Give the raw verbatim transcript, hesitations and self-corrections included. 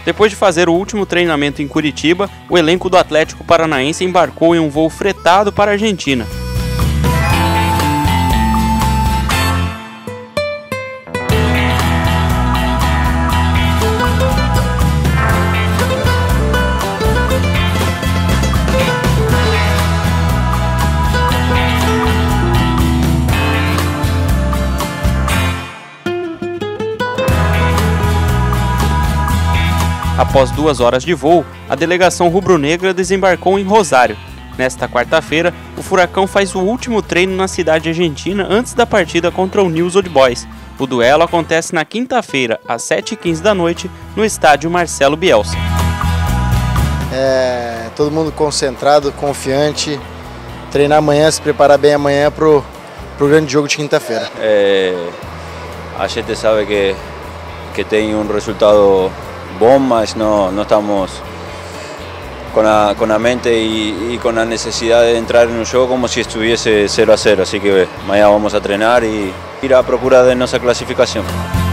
Depois de fazer o último treinamento em Curitiba, o elenco do Atlético Paranaense embarcou em um voo fretado para a Argentina. Após duas horas de voo, a delegação rubro-negra desembarcou em Rosário. Nesta quarta-feira, o Furacão faz o último treino na cidade argentina antes da partida contra o Newell's Old Boys. O duelo acontece na quinta-feira, às sete e quinze da noite, no estádio Marcelo Bielsa. É, todo mundo concentrado, confiante, treinar amanhã, se preparar bem amanhã para o grande jogo de quinta-feira. É, a gente sabe que, que tem um resultado bom, mas não, não estamos com a, com a mente e, e com a necessidade de entrar no jogo como se estuviese cero a cero, así que amanhã vamos a treinar e ir à procura de nossa classificação.